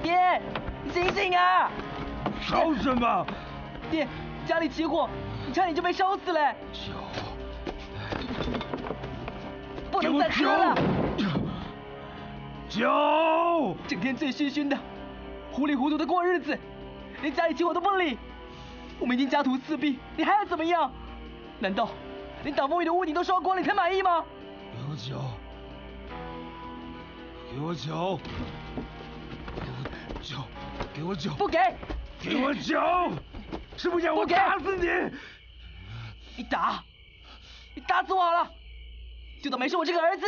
爹，醒醒啊！ 烧什么？ 爹，家里起火，差点就被烧死了。 酒， 不能再喝了。 酒， 整天醉醺醺的，糊里糊涂的过日子，连家里起火都不理。我们已经家徒四壁，你还要怎么样？难道连挡风雨的屋顶都烧光了，你才满意吗？ 给我酒，给我酒，酒，给我酒， 不给！ 给我酒！是不是要我打死你？ 你打死我好了，就当没是我这个儿子。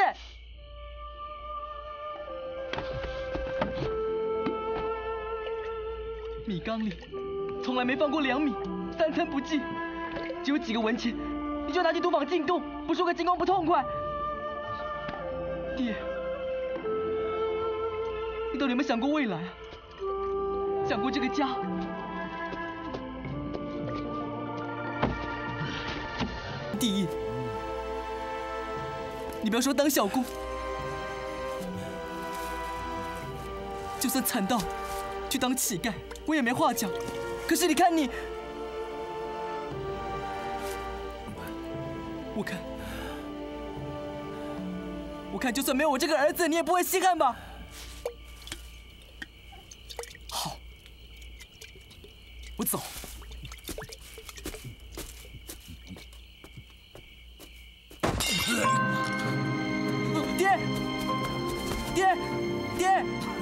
米缸里从来没放过2米，3餐不济，只有几个文钱，你就拿去赌坊进洞，不说个精光不痛快。爹，你到底有没有想过未来啊？想过这个家？第一，你不要说当小工，就算惨到去当乞丐，我也没话讲。可是你看你，我看就算没有我这个儿子，你也不会稀罕吧？好，我走。爹！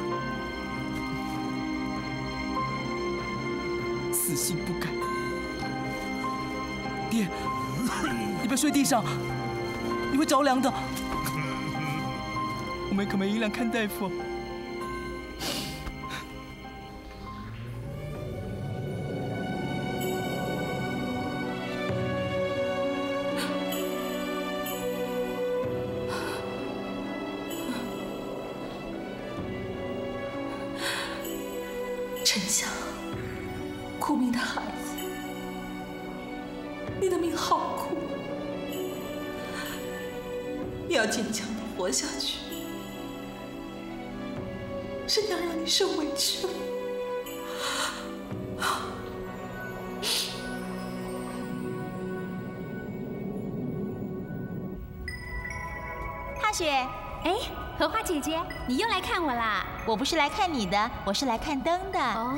死性不改。爹，你不要睡地上，你会着凉的。我们可没银两看大夫。 丞相，苦命的孩子，你的命好苦，你要坚强的活下去。是娘让你受委屈了。 踏雪， 哎，荷花姐姐，你又来看我啦？ 我不是来看你的，我是来看灯的。 哦，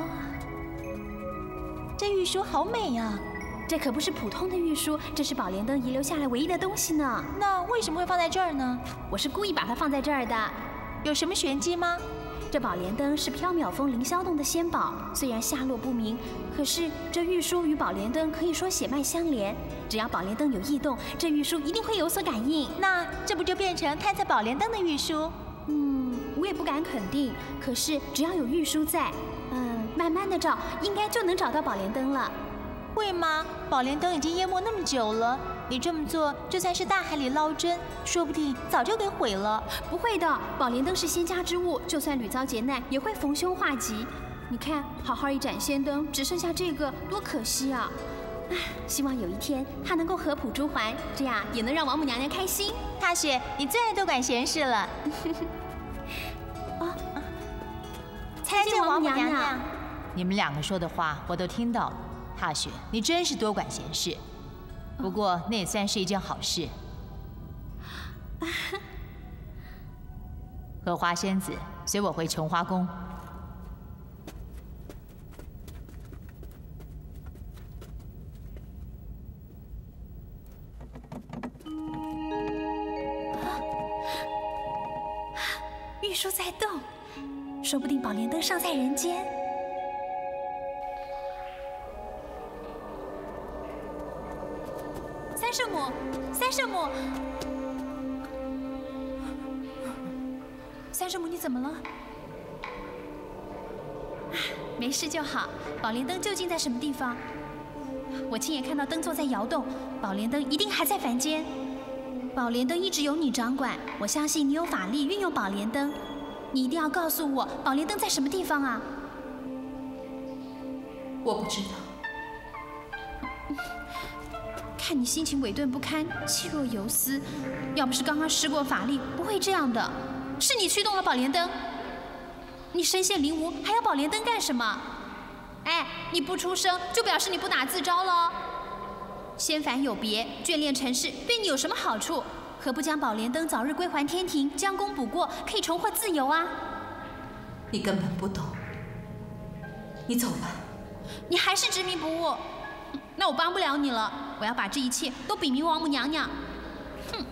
这玉书好美啊！ 这可不是普通的玉书，这是宝莲灯遗留下来唯一的东西呢。 那为什么会放在这儿呢？ 我是故意把它放在这儿的。 有什么玄机吗？ 这宝莲灯是缥缈峰凌霄洞的仙宝，虽然下落不明，可是这玉书与宝莲灯可以说血脉相连。只要宝莲灯有异动，这玉书一定会有所感应。 那这不就变成探测宝莲灯的玉书？ 我也不敢肯定。可是只要有玉书在，慢慢的找，应该就能找到宝莲灯了。 会吗？宝莲灯已经淹没那么久了，你这么做，就算是大海里捞针，说不定早就给毁了。 不会的，宝莲灯是仙家之物，就算屡遭劫难，也会逢凶化吉。你看，好好一盏仙灯，只剩下这个，多可惜啊！希望有一天它能够合浦珠还，这样也能让王母娘娘开心。 踏雪，你最爱多管闲事了。 参见王母娘娘。 你们2个说的话我都听到了。踏雪，你真是多管闲事。不过那也算是一件好事。荷花仙子，随我回琼花宫。 玉书在动，说不定宝莲灯尚在人间。三圣母，三圣母，你怎么了？没事就好。宝莲灯究竟在什么地方？我亲眼看到灯座在摇动，宝莲灯一定还在凡间。宝莲灯一直由你掌管，我相信你有法力运用宝莲灯。你一定要告诉我，宝莲灯在什么地方啊？ 我不知道。 看你心情萎顿不堪，气若游丝，要不是刚刚施过法力，不会这样的。是你驱动了宝莲灯。 你身陷囹圄，还要宝莲灯干什么？哎，你不出声，就表示你不打自招了。仙凡有别，眷恋尘世，对你有什么好处？何不将宝莲灯早日归还天庭，将功补过，可以重获自由啊？ 你根本不懂。你走吧。 你还是执迷不悟，那我帮不了你了。我要把这一切都禀明王母娘娘。哼！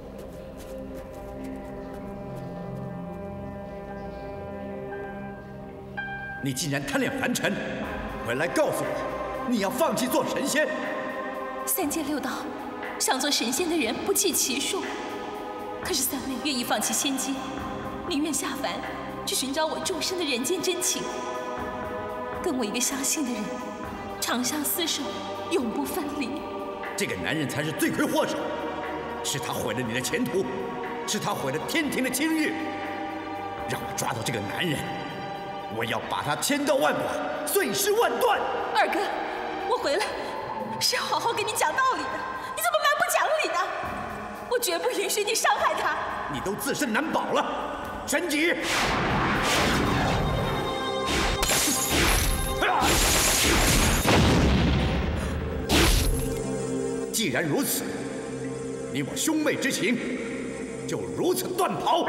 你竟然贪恋凡尘，回来告诉我，你要放弃做神仙。 三界六道，想做神仙的人不计其数，可是三位愿意放弃仙阶，宁愿下凡去寻找我终身的人间真情，跟我一个相信的人长相厮守，永不分离。 这个男人才是罪魁祸首，是他毁了你的前途，是他毁了天庭的清誉。让我抓到这个男人，我要把他千刀万剐，碎尸万段。 二哥，我回来是要好好跟你讲道理的，你怎么蛮不讲理呢？我绝不允许你伤害他。 你都自身难保了，全集。既然如此，你我兄妹之情就如此断袍。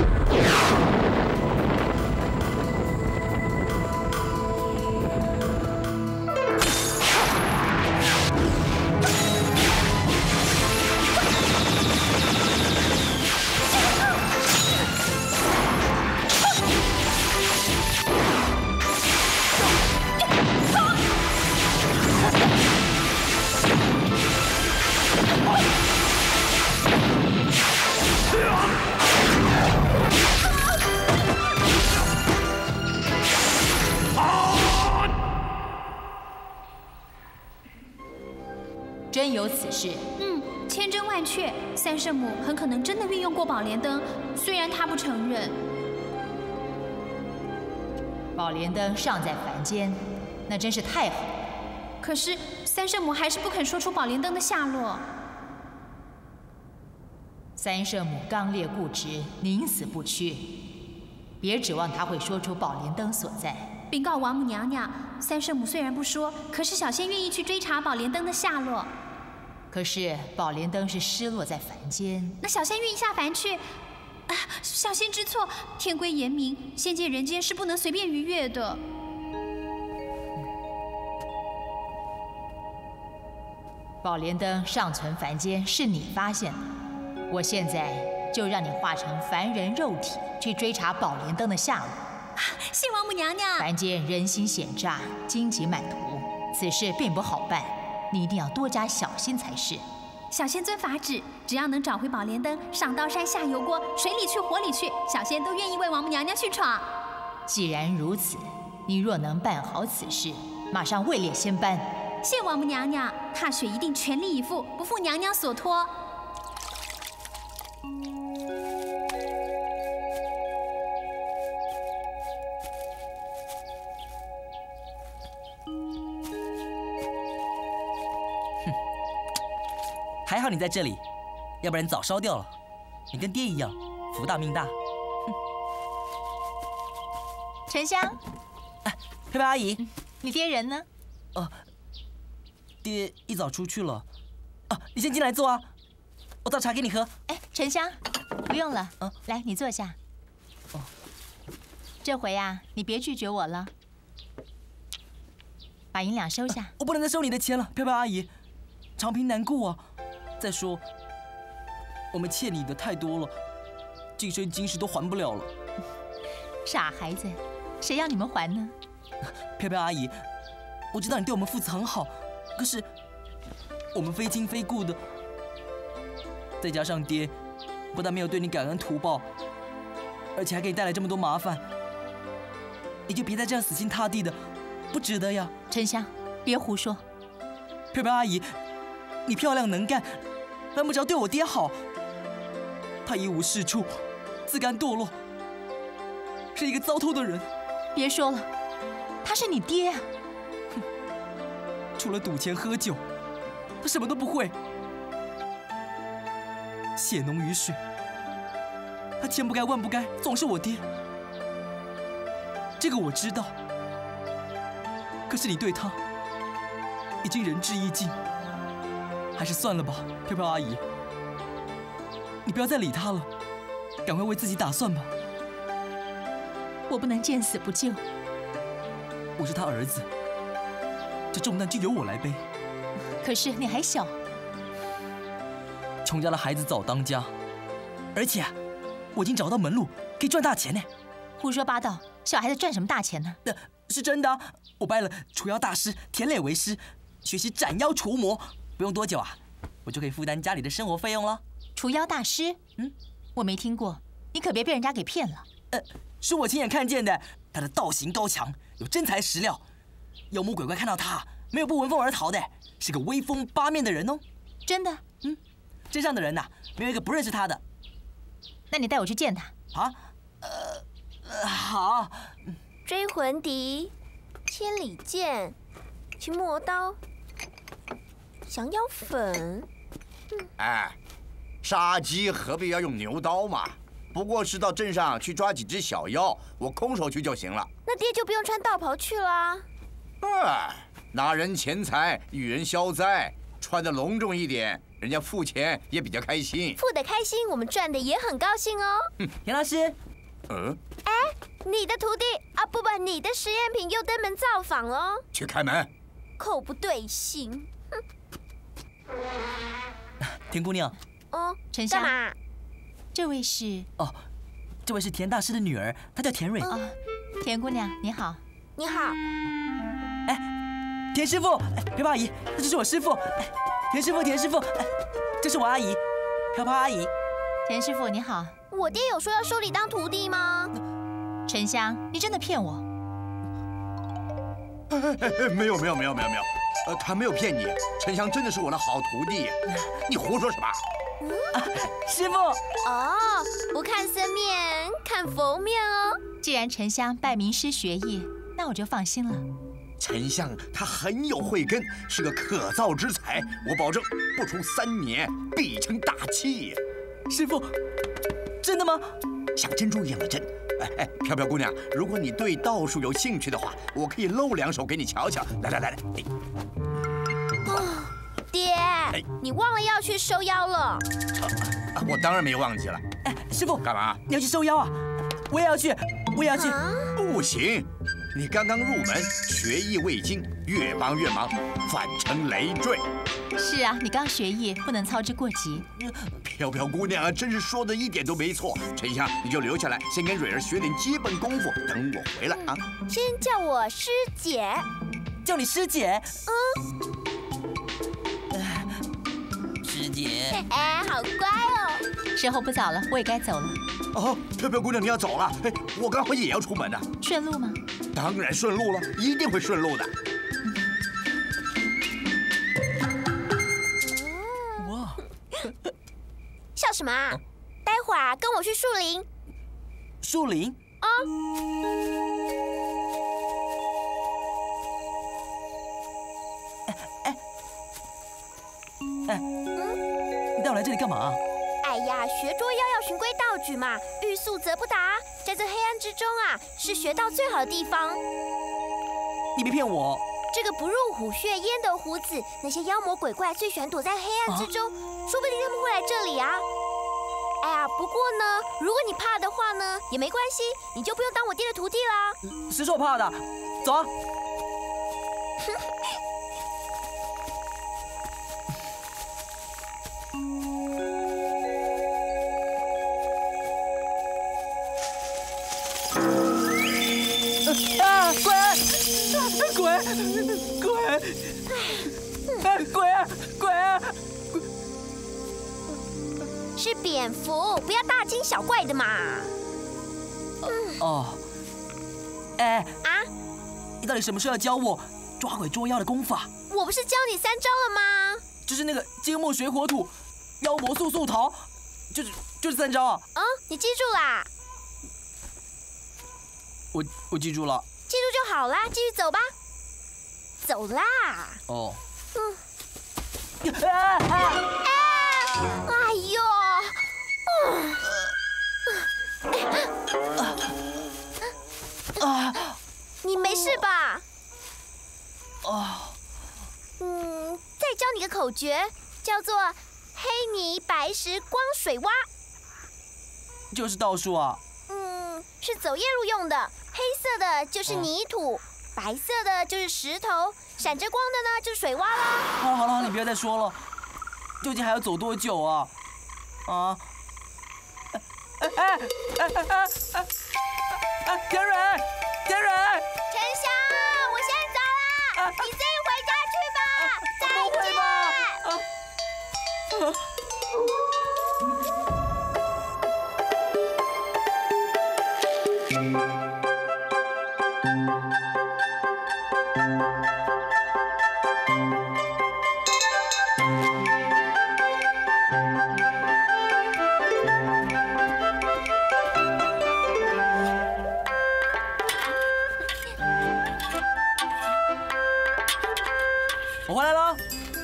真有此事？ 千真万确，三圣母很可能真的运用过宝莲灯，虽然她不承认。 宝莲灯尚在凡间，那真是太好了。 可是三圣母还是不肯说出宝莲灯的下落。 三圣母刚烈固执，宁死不屈，别指望她会说出宝莲灯所在。 禀告王母娘娘，三圣母虽然不说，可是小仙愿意去追查宝莲灯的下落。 可是宝莲灯是失落在凡间， 那小仙愿意下凡去？小仙知错，天规严明，仙界人间是不能随便逾越的。 宝莲灯尚存凡间是你发现的，我现在就让你化成凡人肉体去追查宝莲灯的下落。 谢王母娘娘。 凡间人心险诈，荆棘满途，此事并不好办，你一定要多加小心才是。 小仙遵法旨，只要能找回宝莲灯，上刀山下油锅，水里去火里去，小仙都愿意为王母娘娘去闯。 既然如此，你若能办好此事，马上位列仙班。 谢王母娘娘，踏雪一定全力以赴，不负娘娘所托。 还好你在这里，要不然早烧掉了。你跟爹一样，福大命大。 沉香， 佩佩阿姨， 你爹人呢？ 爹一早出去了。你先进来坐啊，我倒茶给你喝。 哎，沉香，不用了。来，你坐下。这回呀，你别拒绝我了，把银两收下。 我不能再收你的钱了，佩佩阿姨，长平难顾啊。再说，我们欠你的太多了，今生今世都还不了了。 傻孩子，谁要你们还呢？ 佩佩阿姨，我知道你对我们父子很好，可是我们非亲非故的，再加上爹不但没有对你感恩图报，而且还给你带来这么多麻烦，你就别再这样死心塌地的，不值得呀。 沉香，别胡说。 佩佩阿姨，你漂亮能干，犯不着对我爹好。他一无是处，自甘堕落，是一个糟透的人。 别说了，他是你爹啊！ 除了赌钱喝酒，他什么都不会。血浓于水，他千不该万不该，总是我爹。 这个我知道。可是你对他已经仁至义尽，还是算了吧，飘飘阿姨。你不要再理他了，赶快为自己打算吧。 我不能见死不救。 我是他儿子，这重担就由我来背。 可是你还小， 穷家的孩子早当家，而且我已经找到门路，可以赚大钱呢。 胡说八道！小孩子赚什么大钱呢？ 是真的啊，我拜了除妖大师田磊为师，学习斩妖除魔，不用多久啊，我就可以负担家里的生活费用了。 除妖大师？我没听过，你可别被人家给骗了。 是我亲眼看见的，他的道行高强，有真材实料，妖魔鬼怪看到他没有不闻风而逃的，是个威风八面的人哦。 真的？ 镇上的人呐，没有一个不认识他的。 那你带我去见他。 啊？好。 追魂笛、千里剑、驱魔刀、降妖粉。 哎，杀鸡何必要用牛刀嘛？不过是到镇上去抓几只小妖，我空手去就行了。 那爹就不用穿道袍去啦。 拿人钱财与人消灾，穿得隆重一点，人家付钱也比较开心。 付得开心，我们赚的也很高兴哦。 田老师。 你的徒弟啊，不，你的实验品又登门造访哦。 去开门。 口不对心。 田姑娘。 沉香。 干嘛？ 这位是？ 这位是田大师的女儿，她叫田蕊。 田姑娘你好。 你好。 田师傅，飘飘阿姨，这就是我师傅。田师傅，这是我阿姨，飘飘阿姨。 田师傅你好。 我爹有说要收你当徒弟吗？ 沉香，你真的骗我？ 没有，他没有骗你，沉香真的是我的好徒弟。你胡说什么？ 师傅。 不看僧面，看佛面哦。 既然沉香拜名师学艺，那我就放心了。 沉香他很有慧根，是个可造之才，我保证不出3年必成大器。 师傅，真的吗？ 像珍珠一样的真。飘飘姑娘，如果你对道术有兴趣的话，我可以露2手给你瞧瞧。来。 爹，你忘了要去收妖了。 我当然没有忘记了。 师傅， 干嘛？ 你要去收妖啊？我也要去。 不行，你刚刚入门，学艺未精，越帮越忙，反成累赘。 是啊，你刚学艺，不能操之过急。 飘飘姑娘真是说的一点都没错。沉香，你就留下来，先跟蕊儿学点基本功夫，等我回来啊。 先叫我师姐。 叫你师姐。师姐。 好乖哦。 时候不早了，我也该走了。 飘飘姑娘你要走了？我刚好也要出门呢。 顺路吗？ 当然顺路了，一定会顺路的。 笑什么啊？待会儿跟我去树林。 树林？你带我来这里干嘛？ 哎呀，学捉妖要循规蹈矩嘛，欲速则不达。在这黑暗之中啊，是学到最好的地方。 你别骗我。 这个不入虎穴焉得虎子，那些妖魔鬼怪最喜欢躲在黑暗之中，说不定他们会来这里啊。哎呀，不过呢，如果你怕的话呢，也没关系，你就不用当我爹的徒弟啦。 谁说我怕的？走啊！鬼！ 是蝙蝠，不要大惊小怪的嘛。 你到底什么时候要教我抓鬼捉妖的功法？ 我不是教你3招了吗？ 就是那个金木水火土，妖魔速速逃，就是3招啊。 你记住啦。 我记住了。 记住就好啦，继续走吧。走啦。哎呦！ 事吧？ 哦， 再教你个口诀，叫做黑泥白石光水洼。 就是道术啊。 是走夜路用的。黑色的就是泥土，白色的就是石头，闪着光的呢就是水洼啦。 好了，你不要再说了。究竟还要走多久啊？啊！田蕊， 陈翔，我先走了，你自己回家去吧。再见。 我回来了。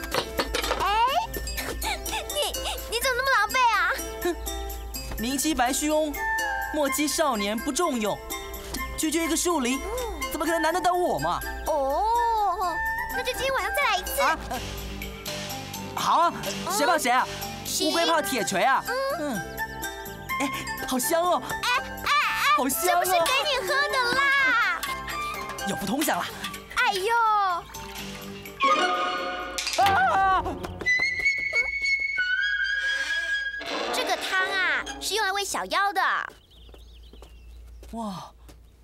你怎么那么狼狈啊？ 宁欺白须翁，莫欺少年不中用。区区一个树林，怎么可能难得到我嘛？ 哦，那就今天晚上再来一次。 好啊，谁怕谁啊？乌龟怕铁锤啊？好香哦！好香这不是给你喝的啦！ 有福同享啦！ 哎呦！这个汤啊，是用来喂小妖的。 哇！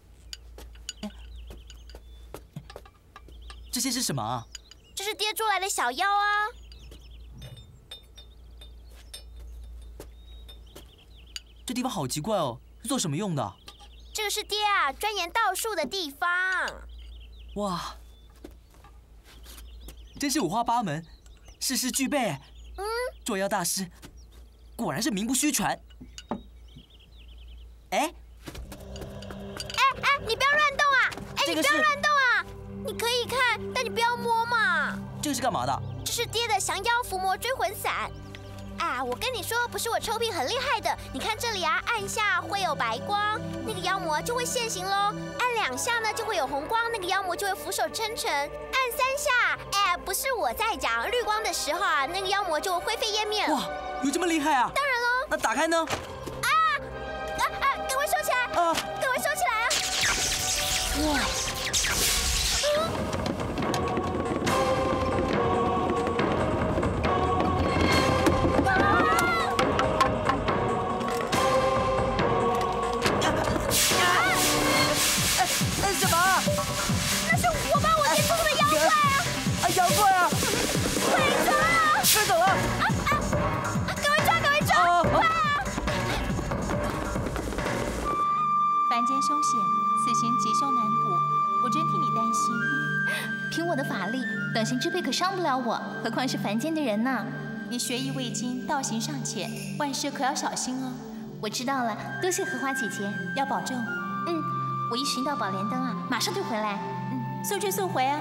这些是什么啊？ 这是爹捉来的小妖啊。 这地方好奇怪哦，是做什么用的？ 这个是爹啊钻研道术的地方。 哇！真是五花八门，事事俱备。捉妖大师果然是名不虚传。 你不要乱动啊！ 这个是你不要乱动啊！你可以看，但你不要摸嘛。 这个是干嘛的？ 这是爹的降妖伏魔追魂伞。我跟你说，不是我抽屉很厉害的。你看这里啊，按下会有白光，那个妖魔就会现形喽。按2下呢，就会有红光，那个妖魔就会俯首称臣。按3下，不是我在讲，绿光的时候啊，那个妖魔就会灰飞烟灭了。 哇，有这么厉害啊？ 当然喽。 那打开呢？ 赶快收起来！赶快收起来啊！哇！ 什么？ 那是我帮我爹捉的妖怪啊！ 妖怪啊！ 快走！ 快走了！ 赶快抓！快啊！ 凡间凶险，此行吉凶难卜，我真替你担心。 凭我的法力，等闲之辈可伤不了我，何况是凡间的人呢？ 你学艺未精，道行尚浅，万事可要小心哦。 我知道了，多谢荷花姐姐， 要保重。 我一寻到宝莲灯啊，马上就回来。 速去速回啊！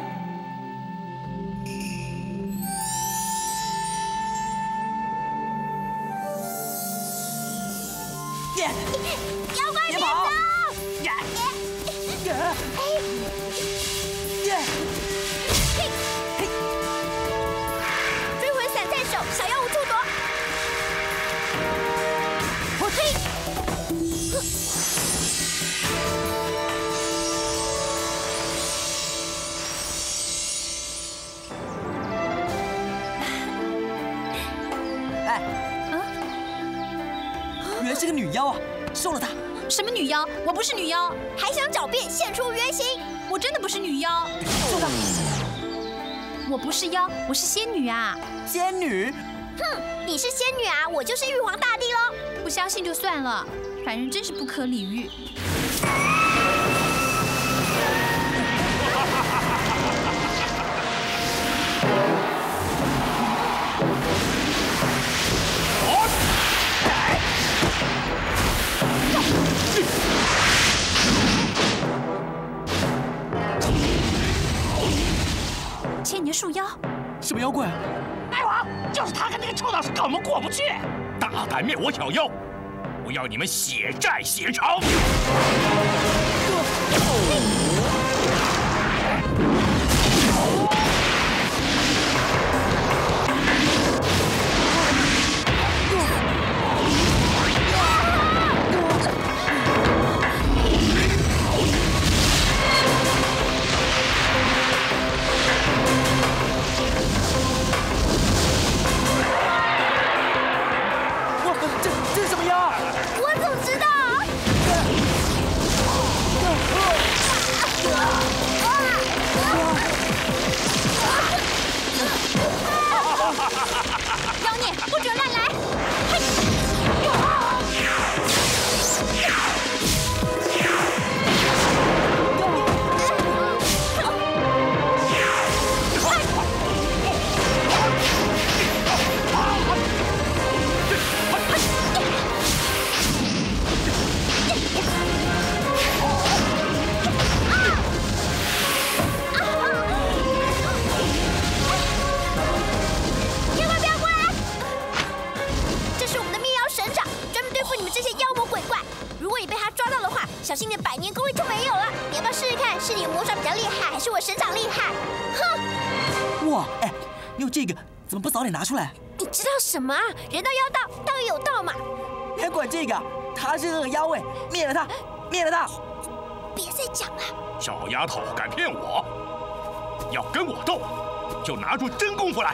妖怪别走！追魂伞在手，小妖无处躲。 原来是个女妖啊！收了她。 什么女妖？我不是女妖， 还想狡辩，现出原形！ 我真的不是女妖。 收她。 我不是妖，我是仙女啊！ 仙女？ 你是仙女啊，我就是玉皇大帝喽！ 不相信就算了，凡人真是不可理喻。千年树妖， 什么妖怪？ 大王，就是他跟那个臭道士跟我们过不去，大胆灭我小妖，我要你们血债血偿！ 我省长厉害！哼！ 哇，哎，你有这个，怎么不早点拿出来？ 你知道什么啊？人到妖道，道也有道嘛。 你还管这个？他是恶妖哎，灭了他，灭了他！ 别再讲了。 小丫头敢骗我，要跟我斗，就拿出真功夫来。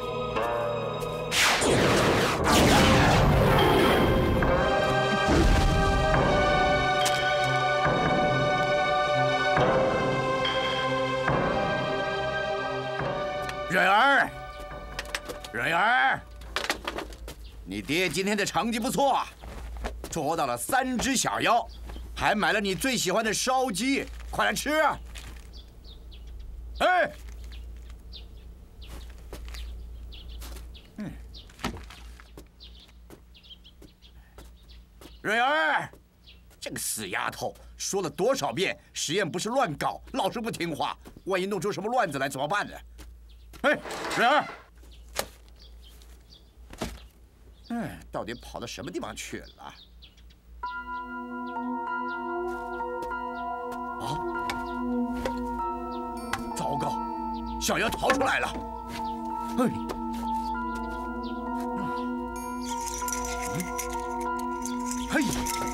蕊儿，蕊儿，你爹今天的成绩不错，捉到了3只小妖，还买了你最喜欢的烧鸡，快来吃！哎，蕊儿，这个死丫头，说了多少遍，实验不是乱搞，老是不听话，万一弄出什么乱子来怎么办呢？哎，蕊儿，到底跑到什么地方去了？啊！糟糕，小妖逃出来了！哎，嘿！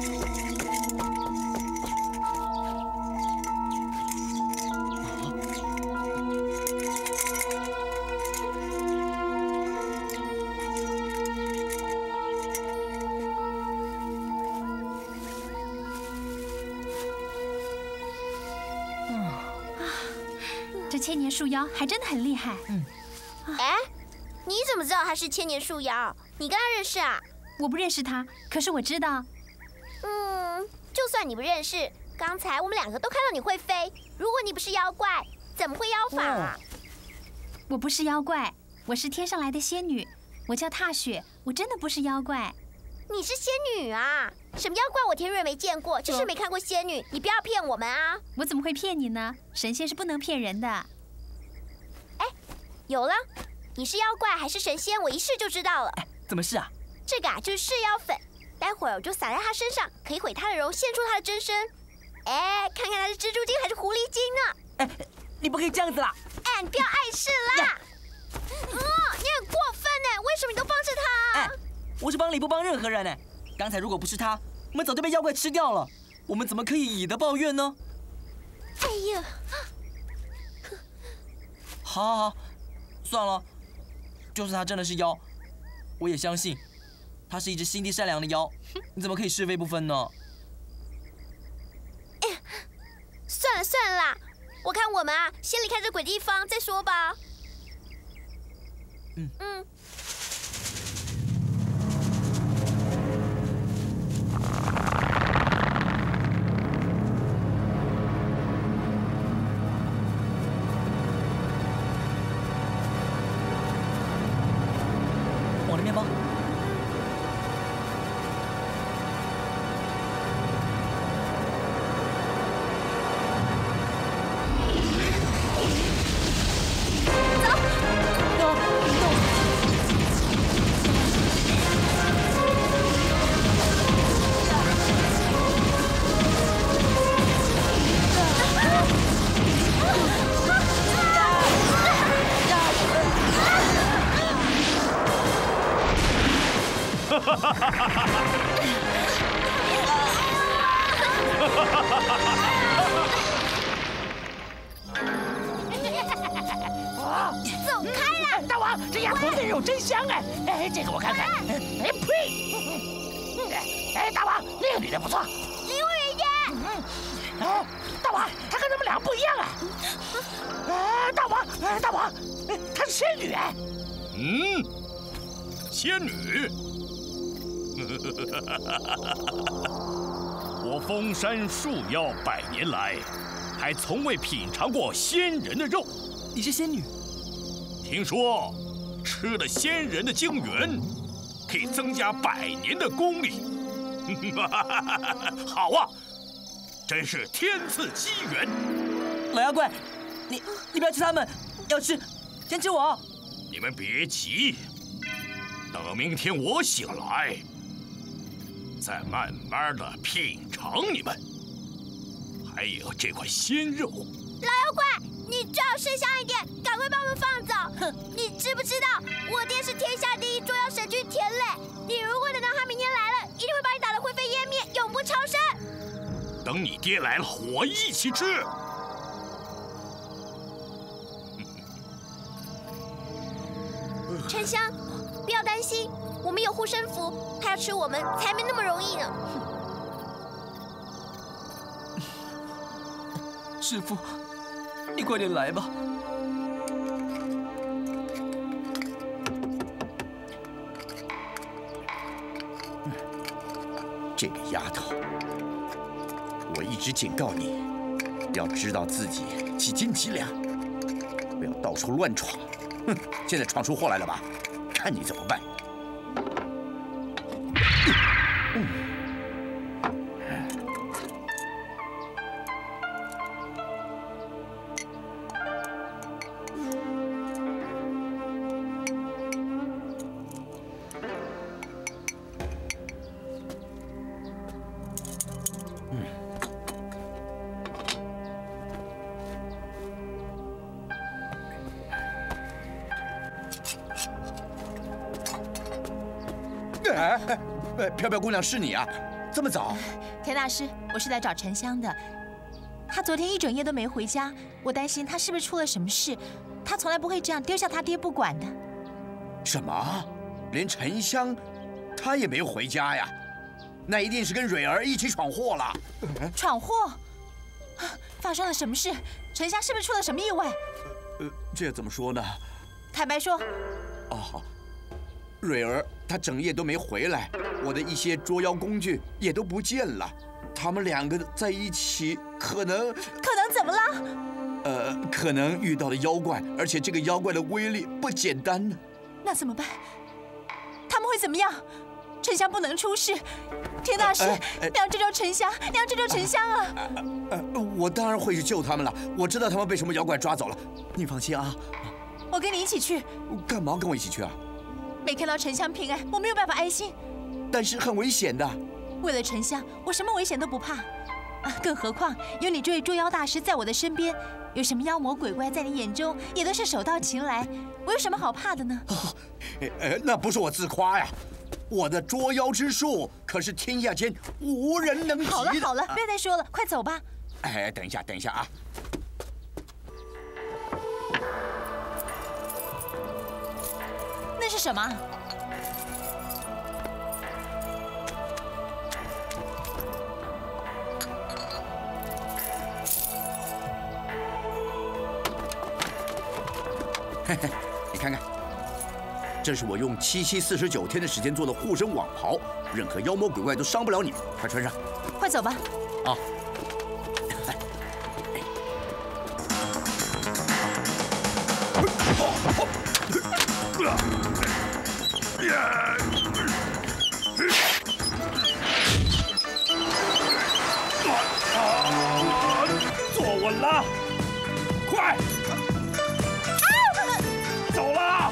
这千年树妖还真的很厉害。 哎，你怎么知道他是千年树妖？你跟他认识啊？ 我不认识他，可是我知道。 就算你不认识，刚才我们2个都看到你会飞。如果你不是妖怪，怎么会妖法啊？ 我不是妖怪，我是天上来的仙女，我叫踏雪，我真的不是妖怪。 你是仙女啊？什么妖怪我田蕊没见过，就是没看过仙女。你不要骗我们啊！ 我怎么会骗你呢？神仙是不能骗人的。 哎，有了，你是妖怪还是神仙，我一试就知道了。 哎，怎么是啊？ 这个啊就是噬妖粉，待会儿我就撒在他身上，可以毁他的容，现出他的真身。哎，看看他是蜘蛛精还是狐狸精呢？ 哎，你不可以这样子啦！ 哎，你不要碍事啦！你很过分呢，为什么你都帮着他？ 哎，我是帮你不帮任何人呢。刚才如果不是他，我们早就被妖怪吃掉了。我们怎么可以以德报怨呢？ 哎呀！ 好，算了，就算他真的是妖，我也相信他是一只心地善良的妖。你怎么可以是非不分呢？ 算了啦，我看我们啊，先离开这鬼地方再说吧。 往那边方。 走开啦！ 大王，这鸭头内肉真香哎！哎，这个我看看。哎呸！哎，大王，那个女的不错。 离我远一点！ 哎，大王，她跟他们俩不一样啊！哎，大王，她是仙女哎。仙女。我封山树妖100年来，还从未品尝过仙人的肉。 你是仙女？ 听说吃了仙人的精元，可以增加100年的功力。好啊，真是天赐机缘。 老妖怪，你不要吃他们，要吃先吃我。 你们别急，等明天我醒来，再慢慢的品尝你们。还有这块鲜肉。 老妖怪，你你最好识相一点，赶快把我们放走！哼，你知不知道我爹是天下第一捉妖神君田磊？你如果等到他明天来了，一定会把你打得灰飞烟灭，永不超生。 等你爹来了，我一起吃。 沉香，不要担心，我们有护身符，他要吃我们才没那么容易呢。 师父，你快点来吧。 这个丫头，我一直警告你，要知道自己几斤几两，不要到处乱闯。哼，现在闯出祸来了吧？看你怎么办！飘飘姑娘，是你啊？这么早？ 田大师，我是来找沉香的。他昨天一整夜都没回家，我担心他是不是出了什么事。他从来不会这样丢下他爹不管的。 什么？连沉香，她也没回家呀？那一定是跟蕊儿一起闯祸了。 闯祸？发生了什么事？沉香是不是出了什么意外？ 这怎么说呢？ 坦白说。 哦。蕊儿她整夜都没回来，我的一些捉妖工具也都不见了。他们两个在一起，可能怎么了？ 可能遇到了妖怪，而且这个妖怪的威力不简单呢。 那怎么办？他们会怎么样？沉香不能出事。田大师，娘这救沉香，娘这救沉香啊！ 我当然会去救他们了。我知道他们被什么妖怪抓走了，你放心啊。 我跟你一起去。 干嘛跟我一起去啊？ 没看到沉香平安，我没有办法安心。 但是很危险的。 为了沉香，我什么危险都不怕。更何况有你这位捉妖大师在我的身边，有什么妖魔鬼怪在你眼中也都是手到擒来，我有什么好怕的呢？ 那不是我自夸呀，我的捉妖之术可是天下间无人能及的。 好了好了，不要再说了，快走吧。 等一下啊。 那是什么？ 你看看，这是我用7期49天的时间做的护身网袍，任何妖魔鬼怪都伤不了你们。快穿上， 快走吧。 啊。 坐稳了，快！走了！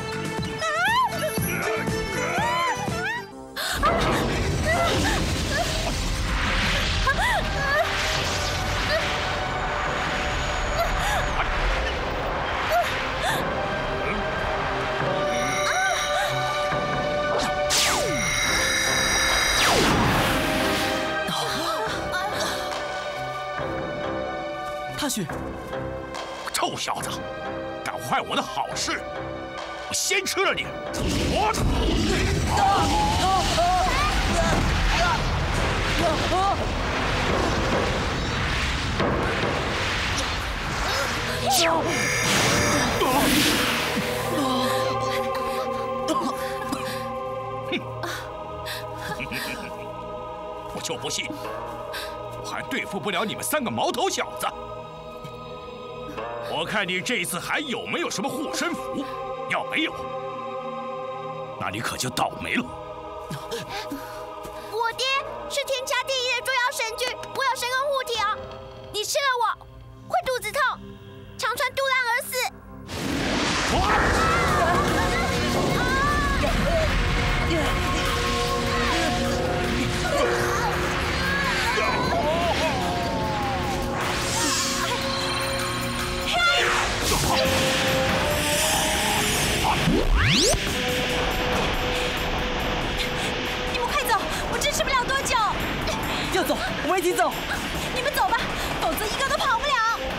大雪， 臭小子，敢坏我的好事！我先吃了你！我！我就不信，我还对付不了你们3个毛头小子！我看你这次还有没有什么护身符？要没有，那你可就倒霉了。 我爹是天下第一的捉妖神君，我有神功护体哦。你吃了我会肚子痛，肠穿肚烂而死。 一起走。 你们走吧，否则一个都跑不了。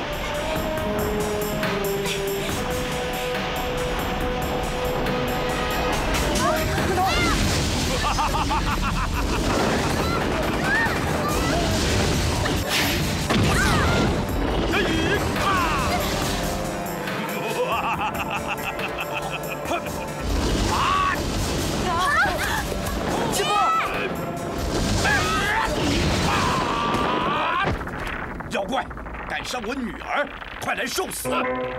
师傅， 妖怪，敢伤我女儿，快来受死！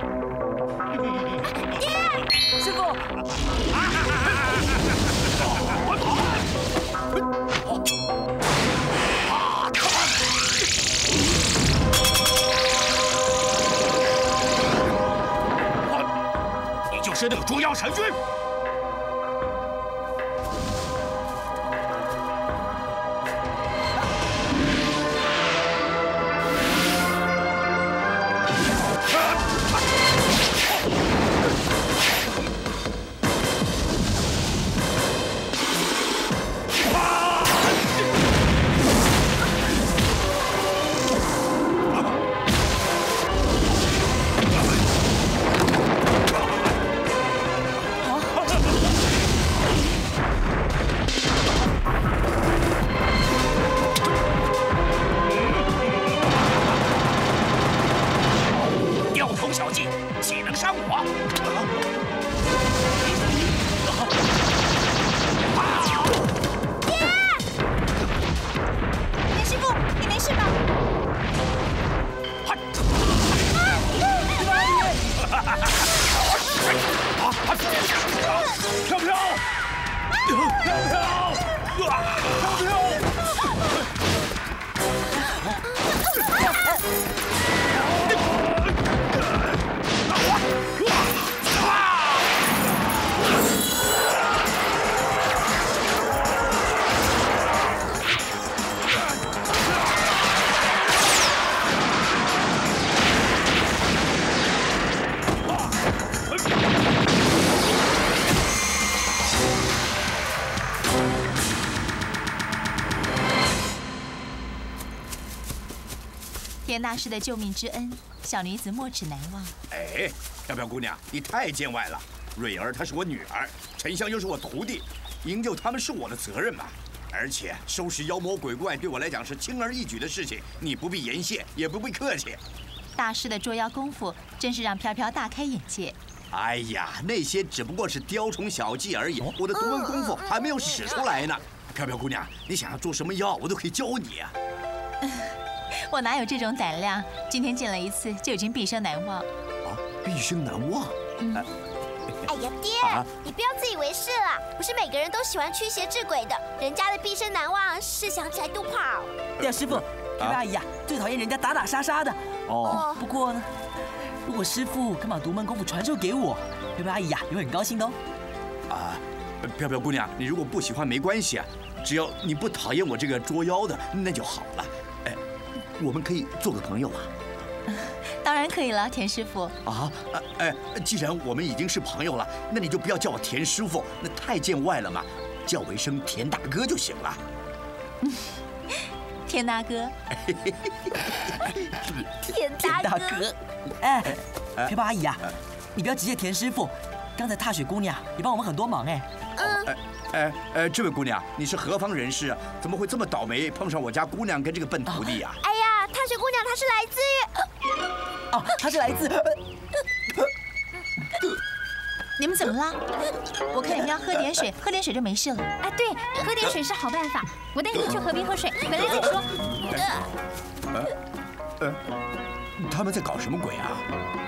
师傅， 你就是那个捉妖神君。小计，岂能伤我？ 严师傅，你没事吧？ 飘飘， 田大师的救命之恩，小女子没齿难忘。 哎，飘飘姑娘，你太见外了。蕊儿她是我女儿，沉香又是我徒弟，营救他们是我的责任嘛。而且收拾妖魔鬼怪对我来讲是轻而易举的事情，你不必言谢，也不必客气。 大师的捉妖功夫真是让飘飘大开眼界。 哎呀，那些只不过是雕虫小技而已，我的独门功夫还没有使出来呢。飘飘姑娘，你想要做什么妖，我都可以教你啊。 我哪有这种胆量？今天见了一次就已经毕生难忘。 啊，毕生难忘。 哎呀，爹，你不要自以为是了，不是每个人都喜欢驱邪治鬼的，人家的毕生难忘是想起来都跑。 对啊，师傅，飘飘阿姨呀，最讨厌人家打打杀杀的。 哦， 不过呢，如果师傅肯把独门功夫传授给我，飘飘阿姨呀也会很高兴的哦。 啊，飘飘姑娘，你如果不喜欢没关系啊，只要你不讨厌我这个捉妖的，那就好了。哎，我们可以做个朋友啊。 当然可以了，田师傅。 啊，既然我们已经是朋友了，那你就不要叫我田师傅，那太见外了嘛，叫我一声田大哥就行了。 田大哥。 田大哥。 哎，飘飘阿姨呀，你不要急谢田师傅，刚才踏雪姑娘也帮我们很多忙哎。 这位姑娘，你是何方人士啊？怎么会这么倒霉碰上我家姑娘跟这个笨徒弟呀？ 哎呀，踏雪姑娘她是来自于…… 哦，她是来自…… 你们怎么了？我看你们要喝点水，喝点水就没事了。 哎，对，喝点水是好办法。我带你们去河边喝水，回来再说。 他们在搞什么鬼啊？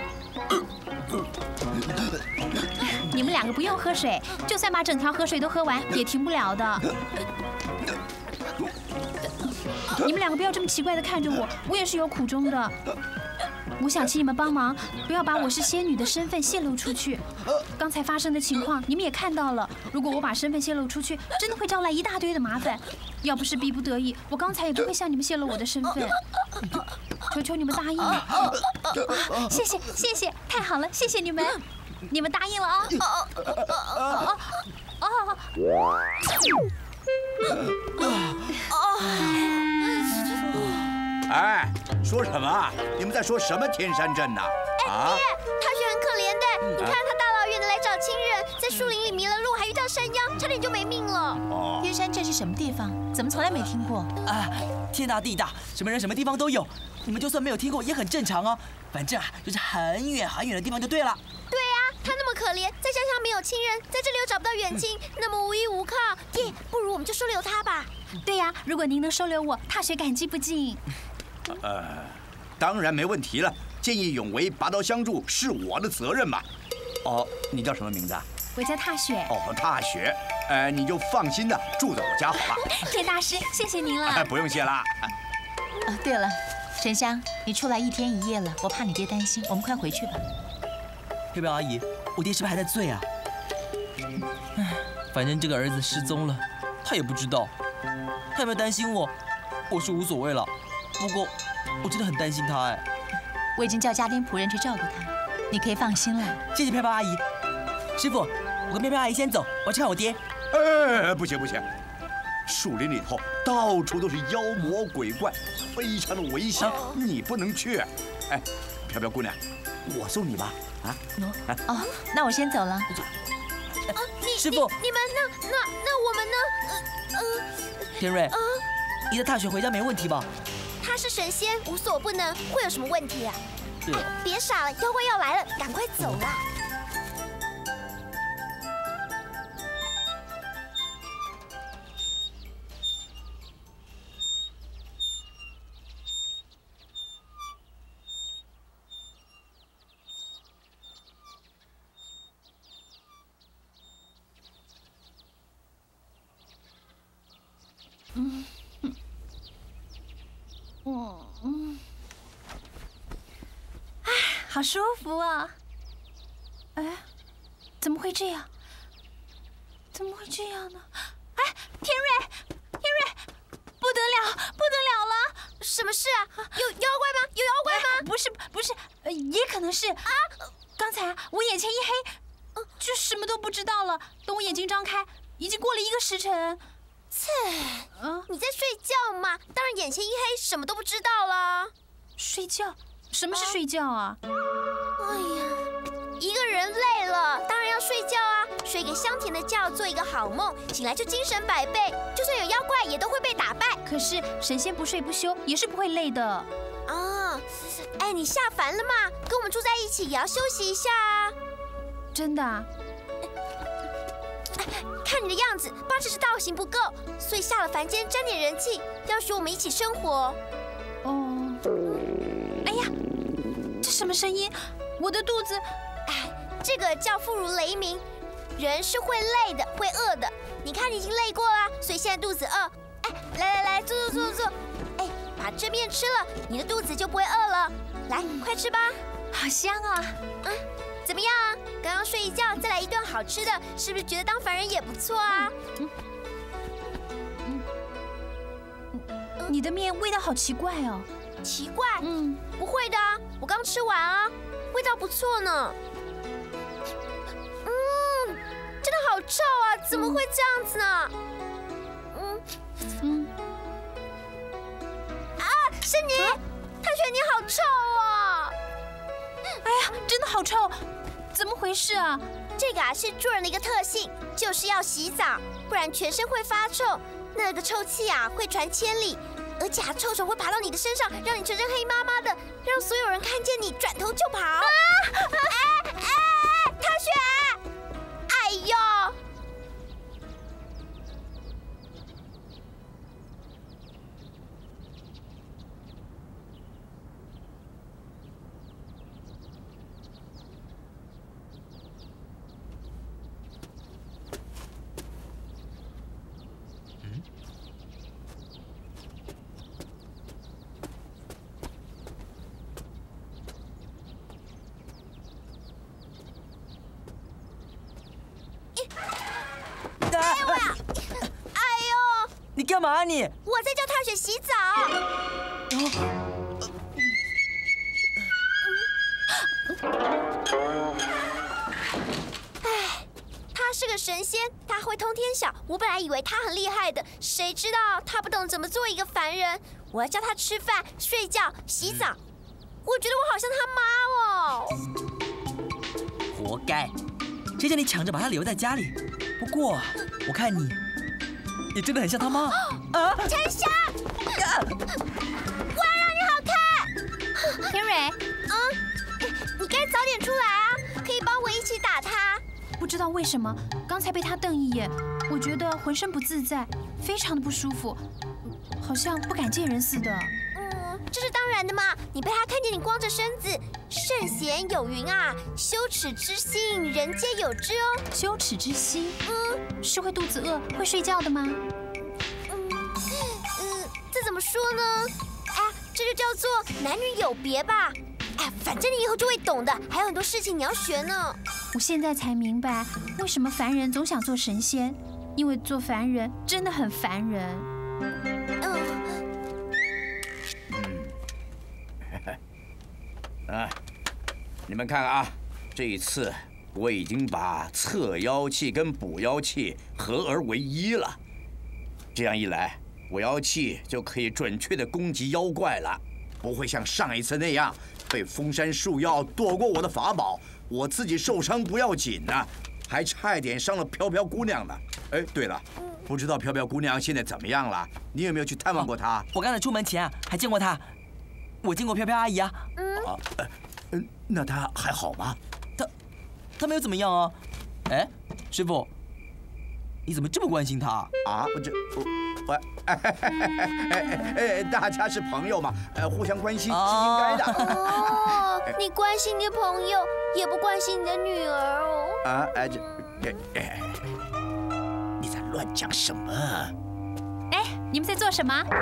你们两个不用喝水，就算把整条河水都喝完，也停不了的。你们两个不要这么奇怪的看着我，我也是有苦衷的。我想请你们帮忙，不要把我是仙女的身份泄露出去。刚才发生的情况你们也看到了，如果我把身份泄露出去，真的会招来一大堆的麻烦。要不是逼不得已，我刚才也不会向你们泄露我的身份。求求你们答应了！谢谢谢谢，太好了，谢谢你们，你们答应了啊！ 哎，说什么啊？你们在说什么天山镇呢？啊？ 踏雪很可怜的，你看他大老远的来找亲人，在树林里迷了路，还遇到山妖，差点就没命了。 哦， 天山镇是什么地方？怎么从来没听过？ 啊，天大地大，什么人什么地方都有。你们就算没有听过也很正常哦。反正啊，就是很远很远的地方就对了。 对啊，他那么可怜，再加上没有亲人，在这里又找不到远亲，那么无依无靠，耶，不如我们就收留他吧。 对呀，如果您能收留我，踏雪感激不尽。 当然没问题了。见义勇为，拔刀相助是我的责任嘛。哦，你叫什么名字啊？ 我叫踏雪。 哦，踏雪。你就放心的住在我家好吧？ 田大师，谢谢您了。 不用谢啦。 对了，沉香，你出来1天1夜了，我怕你爹担心，我们快回去吧。 飘飘阿姨，我爹是不是还在醉啊？唉，反正这个儿子失踪了，他也不知道，他有没有担心我，我是无所谓了。不过我真的很担心他哎。 我已经叫家丁仆人去照顾他，你可以放心了。 谢谢飘飘阿姨。师傅，我跟飘飘阿姨先走，我要去看我爹。 不行不行，树林里头到处都是妖魔鬼怪，非常的危险，你不能去。哎，飘飘姑娘，我送你吧。啊？ 哦，那我先走了。 师傅， 你们那我们呢？ 天瑞，你的踏雪回家没问题吧？ 他是神仙，无所不能，会有什么问题啊？ 对了， 别傻了，妖怪要来了，赶快走啦！ 好舒服啊！哎，怎么会这样？怎么会这样呢？哎，天瑞，不得了，不得了了！ 什么事啊？有妖怪吗？有妖怪吗？ 不是，也可能是啊。刚才我眼前一黑，就什么都不知道了。等我眼睛张开，已经过了1个时辰。 你在睡觉嘛？当然眼前一黑，什么都不知道了。 睡觉？什么是睡觉啊？ 哎呀，一个人累了，当然要睡觉啊！睡个香甜的觉，做一个好梦，醒来就精神100倍，就算有妖怪也都会被打败。 可是神仙不睡不休也是不会累的。 啊，哎，你下凡了嘛？跟我们住在一起也要休息一下啊！ 真的啊？ 看你的样子，怕只是道行不够，所以下了凡间沾点人气，要许我们一起生活。 哦，哎呀，这什么声音？我的肚子…… 哎，这个叫腹如雷鸣，人是会累的，会饿的。你看你已经累过了，所以现在肚子饿。哎，来，坐。哎，把这面吃了，你的肚子就不会饿了。来，快吃吧。 好香啊！ 怎么样？刚刚睡一觉，再来一顿好吃的，是不是觉得当凡人也不错啊？ 你的面味道好奇怪哦。 奇怪？不会的啊，我刚吃完啊，味道不错呢。真的好臭啊！怎么会这样子呢？是你，踏雪，你好臭啊！ 哎呀，真的好臭，怎么回事啊？ 这个是住人的一个特性，就是要洗澡，不然全身会发臭，那个臭气会传千里，而且臭虫会爬到你的身上，让你全身黑麻麻的，让所有人看见你转头就跑。踏雪，哎呦！ 你干嘛啊你？ 我在叫踏雪洗澡。踏雪， 是个神仙，他会通天晓。我本来以为他很厉害的，谁知道他不懂怎么做一个凡人。我要教他吃饭、睡觉、洗澡。我觉得我好像他妈哦。 活该！谁叫你抢着把他留在家里？不过我看你也真的很像他妈啊！ 陈翔，我要让你好看。 天蕊， 你该早点出来啊，可以帮我一起打他。 不知道为什么刚才被他瞪一眼，我觉得浑身不自在，非常的不舒服，好像不敢见人似的。 这是当然的嘛！你被他看见你光着身子，圣贤有云啊，羞耻之心，人皆有之哦。 羞耻之心，是会肚子饿、会睡觉的吗？ 这怎么说呢？这就叫做男女有别吧。反正你以后就会懂的，还有很多事情你要学呢。 我现在才明白，为什么凡人总想做神仙，因为做凡人真的很烦人。 你们看啊，这一次我已经把测妖气跟补妖气合而为一了。这样一来，补妖气就可以准确地攻击妖怪了，不会像上一次那样被封山术妖躲过我的法宝，我自己受伤不要紧呢，还差一点伤了飘飘姑娘呢。哎，对了，不知道飘飘姑娘现在怎么样了？你有没有去探望过她？ 我刚才出门前还见过她，我见过飘飘阿姨啊。 那她还好吗？ 她没有怎么样啊。哎，师傅，你怎么这么关心她啊？ 大家是朋友嘛，互相关心是应该的。 哦，你关心你的朋友，也不关心你的女儿哦。 你在乱讲什么？ 哎，你们在做什么？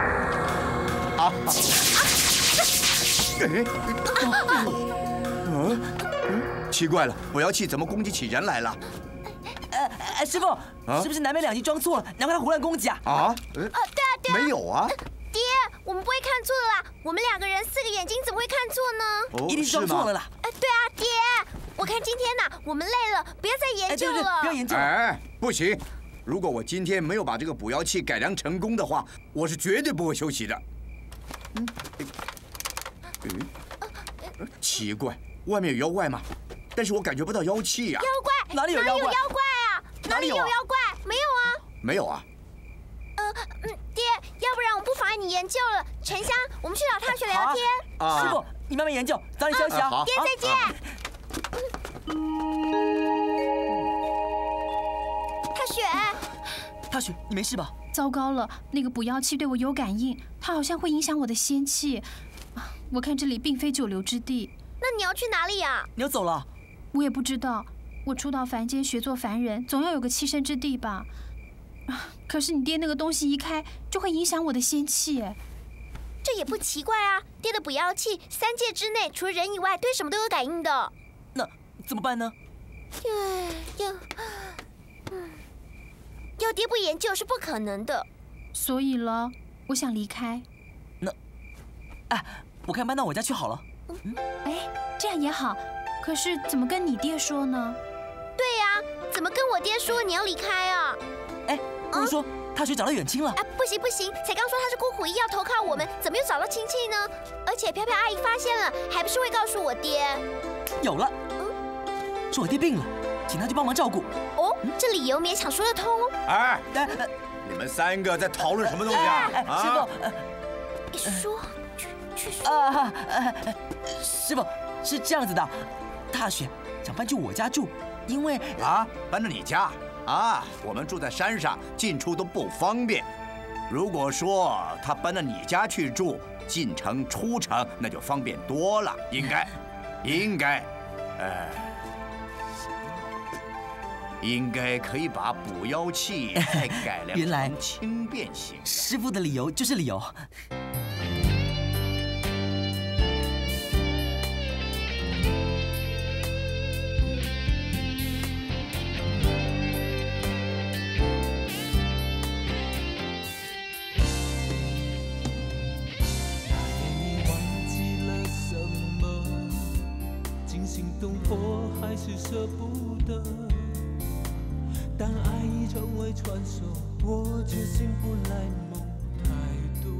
奇怪了，补妖气怎么攻击起人来了？ 师傅，是不是南北两极装错了，难怪他胡乱攻击啊？ 对啊， 没有啊。 爹，我们不会看错了啦，我们2个人4个眼睛怎么会看错呢？ 一定是装错了啦。 对啊，爹，我看今天呢，我们累了，不要再研究了。 对，不要研究了。 不行，如果我今天没有把这个补妖气改良成功的话，我是绝对不会休息的。奇怪，外面有妖怪吗？但是我感觉不到妖气呀。 妖怪？ 哪里有妖怪？ 哪里有妖怪？没有啊。 没有啊。 爹，要不然我不妨碍你研究了。沉香，我们去找踏雪聊天。 师傅，你慢慢研究，早点休息啊。 爹，再见。 踏雪，你没事吧？ 糟糕了，那个补妖气对我有感应，它好像会影响我的仙气。我看这里并非久留之地。 那你要去哪里呀？ 你要走了？ 我也不知道。我初到凡间学做凡人，总要有个栖身之地吧。可是你爹那个东西一开，就会影响我的仙气。 这也不奇怪啊，爹的补妖气3界之内，除了人以外，对什么都有感应的。 那怎么办呢？ 要爹不研究是不可能的。 所以了，我想离开。 我看搬到我家去好了。 这样也好。可是怎么跟你爹说呢？ 对呀，怎么跟我爹说你要离开啊？ 不是说踏雪找到远亲了？ 不行，才刚说他是孤苦医要投靠我们，怎么又找到亲戚呢？而且飘飘阿姨发现了，还不是会告诉我爹？ 有了，是我爹病了，请他去帮忙照顾。 这理由勉强说得通。 你们3个在讨论什么东西啊？ 师傅，说。去说。 师傅是这样子的，踏雪想搬去我家住，因为搬到你家我们住在山上，进出都不方便。如果说他搬到你家去住，进城出城那就方便多了，应该，应该可以把补妖气再改良成轻便型。 师傅的理由就是理由。 动魄还是舍不得， 但爱已成为传说，我却醒不来梦太多。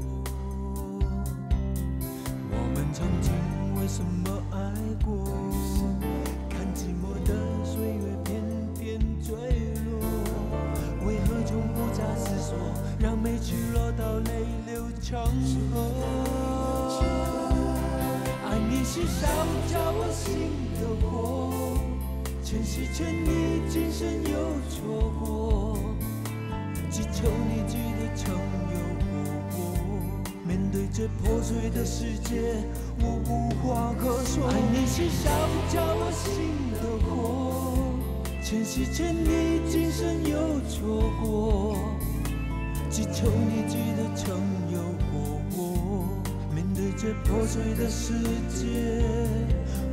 我们曾经为什么爱过？看寂寞的岁月偏偏坠落，为何从不假思索，让每曲落到泪流成河？爱你是烧焦我心的火，前世欠你，今生又错过，只求你记得曾有过我。面对这破碎的世界，我无话可说。爱你是烧焦我心的火，前世欠你，今生又错过，只求你记得曾有过我。面对这破碎的世界，